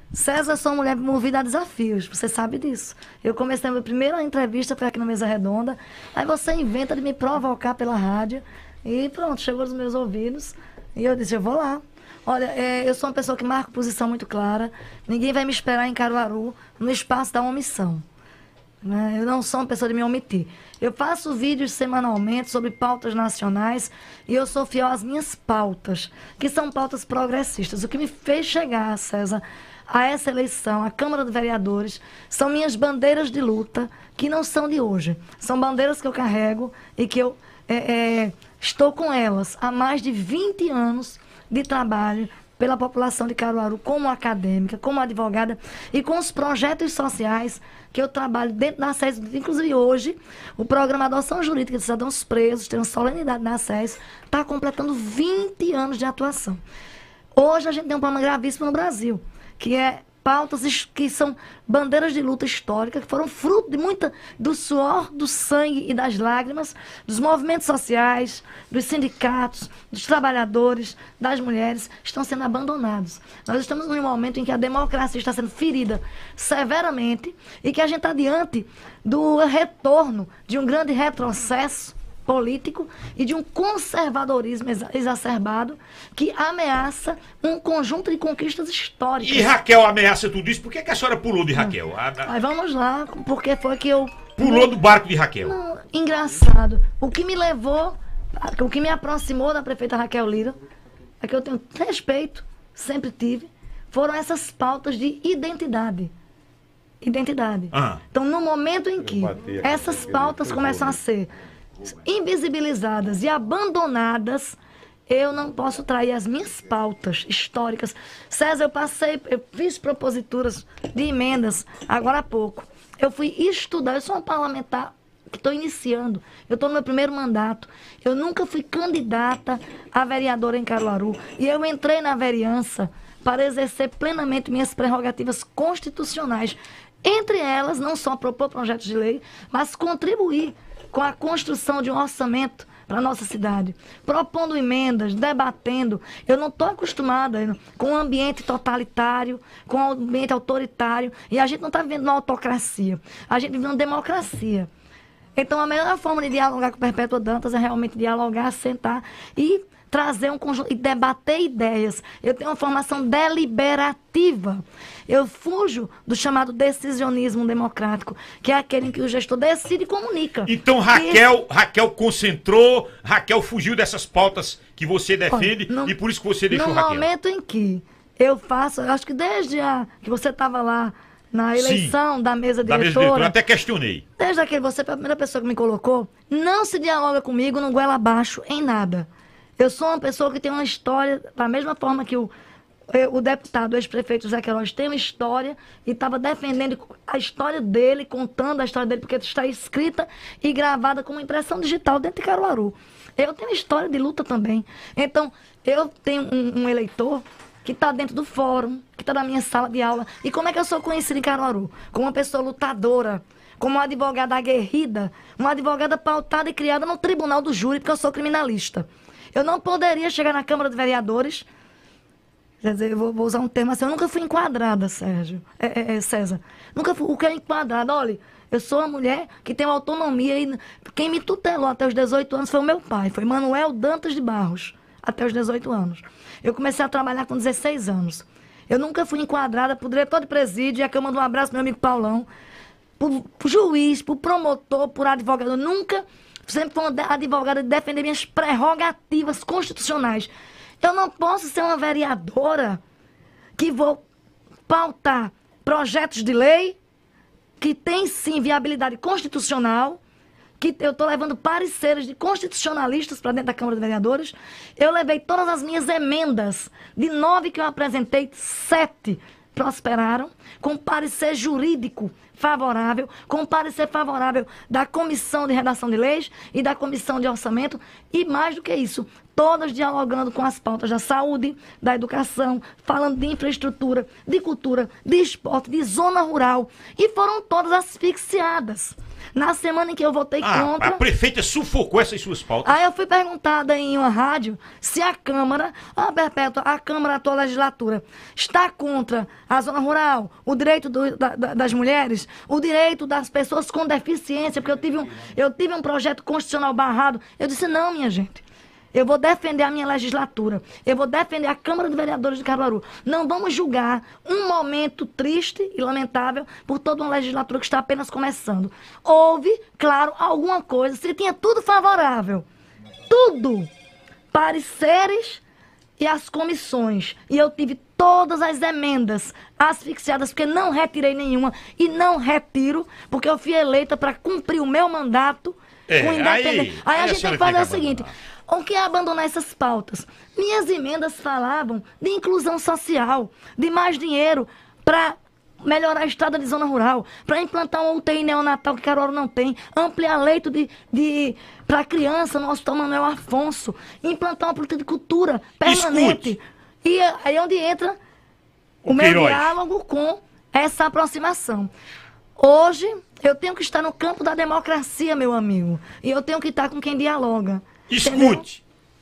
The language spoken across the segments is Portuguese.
César, eu sou uma mulher movida a desafios, você sabe disso. Eu comecei a minha primeira entrevista, foi aqui na Mesa Redonda, aí você inventa de me provocar pela rádio, e pronto, chegou nos meus ouvidos, e eu disse, eu vou lá. Olha, eu sou uma pessoa que marca posição muito clara, ninguém vai me esperar em Caruaru, no espaço da omissão. Eu não sou uma pessoa de me omitir. Eu faço vídeos semanalmente sobre pautas nacionais e eu sou fiel às minhas pautas, que são pautas progressistas. O que me fez chegar, César, a essa eleição, a Câmara de Vereadores, são minhas bandeiras de luta, que não são de hoje. São bandeiras que eu carrego e que eu estou com elas há mais de 20 anos de trabalho pela população de Caruaru, como acadêmica, como advogada e com os projetos sociais que eu trabalho dentro da SES. Inclusive hoje, o programa Adoção Jurídica de Cidadãos Presos, tem uma solenidade na SES, está completando 20 anos de atuação. Hoje a gente tem um problema gravíssimo no Brasil, que é pautas que são bandeiras de luta histórica, que foram fruto de do suor, do sangue e das lágrimas dos movimentos sociais, dos sindicatos, dos trabalhadores, das mulheres, estão sendo abandonados. Nós estamos num momento em que a democracia está sendo ferida severamente e que a gente está diante do retorno de um grande retrocesso político e de um conservadorismo exacerbado que ameaça um conjunto de conquistas históricas. E Raquel ameaça tudo isso? Por que a senhora pulou de Raquel? Aí vamos lá, porque foi que eu... Pulou do barco de Raquel. Não, engraçado. O que me levou, o que me aproximou da prefeita Raquel Lira, é que eu tenho respeito, sempre tive, foram essas pautas de identidade. Identidade. Então, no momento em que essas pautas começam a ser invisibilizadas e abandonadas, eu não posso trair as minhas pautas históricas. César, eu fiz proposituras de emendas agora há pouco. Eu fui estudar, eu sou uma parlamentar que estou iniciando, eu estou no meu primeiro mandato. Eu nunca fui candidata a vereadora em Caruaru. E eu entrei na vereança para exercer plenamente minhas prerrogativas constitucionais. Entre elas, não só propor projetos de lei, mas contribuir com a construção de um orçamento para a nossa cidade, propondo emendas, debatendo. Eu não estou acostumada com um ambiente totalitário, com um ambiente autoritário, e a gente não está vivendo uma autocracia, a gente vive uma democracia. Então, a melhor forma de dialogar com Perpétua Dantas é realmente dialogar, sentar e trazer um conjunto, e debater ideias. Eu tenho uma formação deliberativa. Eu fujo do chamado decisionismo democrático, que é aquele em que o gestor decide e comunica. Então Raquel concentrou, Raquel fugiu dessas pautas que você defende. Olha, e por isso que você deixou Raquel. No momento em que eu faço, eu acho que desde que você estava lá na eleição da mesa diretora, eu até questionei. Desde aquele, você foi a primeira pessoa que me colocou, não se dialoga comigo no goela abaixo em nada. Eu sou uma pessoa que tem uma história, da mesma forma que o deputado, o ex-prefeito Zé Queiroz tem uma história e estava defendendo a história dele, contando a história dele, porque está escrita e gravada como impressão digital dentro de Caruaru. Eu tenho história de luta também. Então, eu tenho um eleitor que está dentro do fórum, que está na minha sala de aula. E como é que eu sou conhecida em Caruaru? Como uma pessoa lutadora, como uma advogada aguerrida, uma advogada pautada e criada no tribunal do júri, porque eu sou criminalista. Eu não poderia chegar na Câmara de Vereadores, quer dizer, eu vou usar um termo assim, eu nunca fui enquadrada, César. Nunca fui, o que é enquadrada? Olha, eu sou uma mulher que tem uma autonomia e quem me tutelou até os 18 anos foi o meu pai, foi Manuel Dantas de Barros, até os 18 anos. Eu comecei a trabalhar com 16 anos. Eu nunca fui enquadrada por diretor de presídio, e aqui eu mando um abraço pro meu amigo Paulão, por juiz, por promotor, por advogado. Eu nunca... Sempre fui uma advogada de defender minhas prerrogativas constitucionais. Eu não posso ser uma vereadora que vou pautar projetos de lei que tem sim viabilidade constitucional, que eu estou levando pareceres de constitucionalistas para dentro da Câmara de Vereadores. Eu levei todas as minhas emendas, de 9 que eu apresentei, 7 prosperaram, com parecer jurídico favorável, com parecer favorável da Comissão de Redação de Leis e da Comissão de Orçamento, e mais do que isso, todas dialogando com as pautas da saúde, da educação, falando de infraestrutura, de cultura, de esporte, de zona rural, e foram todas asfixiadas. Na semana em que eu votei contra... A prefeita sufocou essas suas pautas. Aí eu fui perguntada em uma rádio se a Câmara, Perpétua, a Câmara, a atual legislatura, está contra a zona rural, o direito das mulheres, o direito das pessoas com deficiência, porque eu tive um projeto constitucional barrado. Eu disse, não, minha gente. Eu vou defender a minha legislatura. Eu vou defender a Câmara de Vereadores de Caruaru. Não vamos julgar um momento triste e lamentável por toda uma legislatura que está apenas começando. Houve, claro, alguma coisa. Se tinha tudo favorável. Tudo. Pareceres e as comissões. E eu tive todas as emendas asfixiadas, porque não retirei nenhuma. E não retiro, porque eu fui eleita para cumprir o meu mandato com independência. Aí a gente tem que fazer o seguinte... O que é abandonar essas pautas? Minhas emendas falavam de inclusão social, de mais dinheiro para melhorar a estrada de zona rural, para implantar um UTI neonatal que Caruaru não tem, ampliar leito para criança no Hospital Manuel Afonso, implantar uma política de cultura permanente. Escute. E aí é onde entra o meu diálogo com essa aproximação. Hoje, eu tenho que estar no campo da democracia, meu amigo, e eu tenho que estar com quem dialoga. Escute,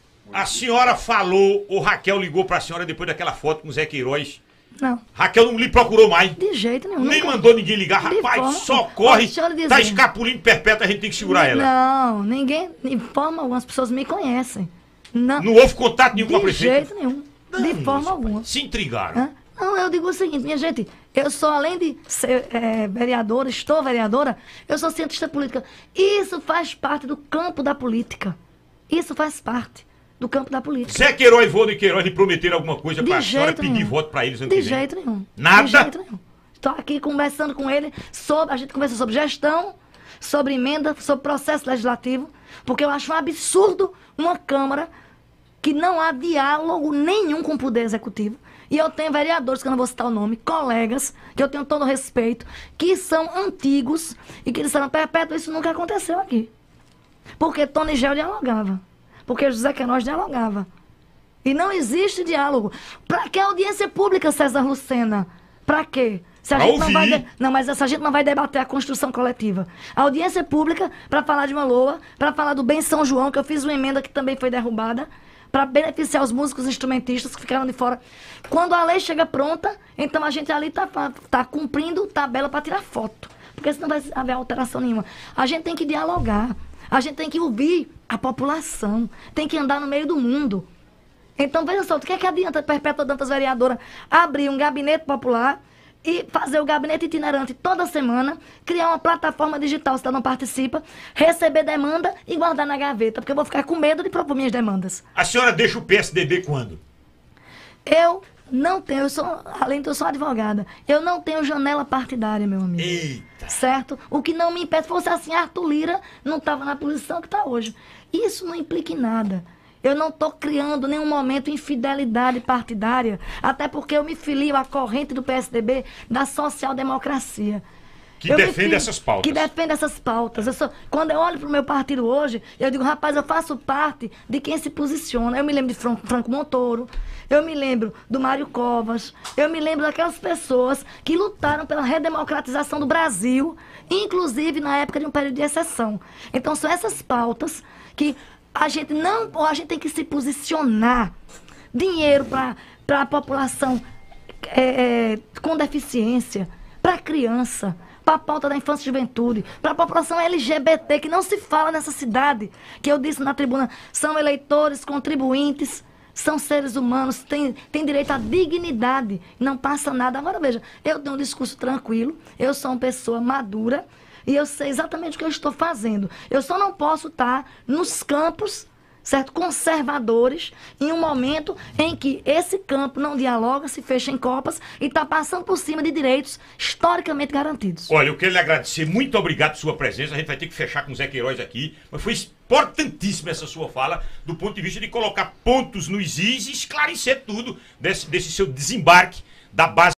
a senhora falou, ou Raquel ligou pra senhora depois daquela foto com o Zé Queiroz. Não. Raquel não lhe procurou mais. De jeito nenhum. Nem mandou ninguém ligar. Rapaz, socorre. Tá escapulindo perpétua, a gente tem que segurar ela. Não, ninguém, de forma alguma, as pessoas me conhecem. Não houve contato nenhum com a prefeita? De jeito nenhum. De forma alguma. Se intrigaram. Não, eu digo o seguinte, minha gente, eu sou, além de ser vereadora, estou vereadora, eu sou cientista política. Isso faz parte do campo da política. Isso faz parte do campo da política. Zé Queiroz e Vô de Queiroz lhe prometeram alguma coisa para a senhora pedir voto para eles? De jeito nenhum. Nada? De jeito nenhum. Estou aqui conversando com ele a gente conversou sobre gestão, sobre emenda, sobre processo legislativo, porque eu acho um absurdo uma Câmara que não há diálogo nenhum com o Poder Executivo. E eu tenho vereadores, que eu não vou citar o nome, colegas, que eu tenho todo o respeito, que são antigos e que disseram, Perpétua, isso nunca aconteceu aqui. Porque Tony Gel dialogava. Porque José Queiroz dialogava. E não existe diálogo. Para que audiência pública, César Lucena? Para quê? Se a gente não vai não, mas se a gente não vai debater a construção coletiva. A audiência pública para falar de uma LOA, para falar do Bem São João, que eu fiz uma emenda que também foi derrubada, para beneficiar os músicos instrumentistas que ficaram de fora. Quando a lei chega pronta, então a gente ali tá cumprindo tabela para tirar foto. Porque senão vai haver alteração nenhuma. A gente tem que dialogar. A gente tem que ouvir a população, tem que andar no meio do mundo. Então, veja só, o que é que adianta Perpétua Dantas, vereadora, abrir um gabinete popular e fazer o gabinete itinerante toda semana, criar uma plataforma digital, se ela não participa, receber demanda e guardar na gaveta, porque eu vou ficar com medo de propor minhas demandas. A senhora deixa o PSDB quando? Eu não tenho, além de eu sou advogada, eu não tenho janela partidária, meu amigo. Eita! Certo? O que não me impede, se fosse assim, Arthur Lira não estava na posição que está hoje. Isso não implica em nada. Eu não estou criando nenhum momento infidelidade partidária, até porque eu me filio à corrente do PSDB da social-democracia. Que defende essas pautas. Que defende essas pautas. Quando eu olho para o meu partido hoje, eu digo, rapaz, eu faço parte de quem se posiciona. Eu me lembro de Franco Montoro, eu me lembro do Mário Covas, eu me lembro daquelas pessoas que lutaram pela redemocratização do Brasil, inclusive na época de um período de exceção. Então, são essas pautas que a gente tem que se posicionar. Dinheiro para a população com deficiência, para a criança, para a pauta da infância e juventude, para a população LGBT, que não se fala nessa cidade, que eu disse na tribuna, são eleitores, contribuintes, são seres humanos, têm direito à dignidade, não passa nada. Agora, veja, eu tenho um discurso tranquilo, eu sou uma pessoa madura, e eu sei exatamente o que eu estou fazendo. Eu só não posso estar nos campos, certo, conservadores, em um momento em que esse campo não dialoga, se fecha em copas e está passando por cima de direitos historicamente garantidos. Olha, eu quero lhe agradecer, muito obrigado por sua presença. A gente vai ter que fechar com o Zé Queiroz aqui, mas foi importantíssima essa sua fala, do ponto de vista de colocar pontos nos is e esclarecer tudo desse seu desembarque da base